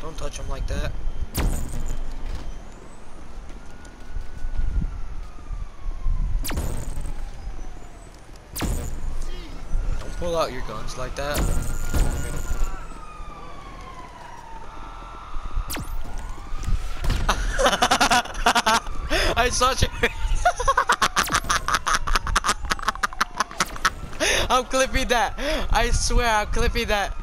Don't touch him like that. Don't pull out your guns like that. I saw you. I'm clipping that. I swear I'm clipping that.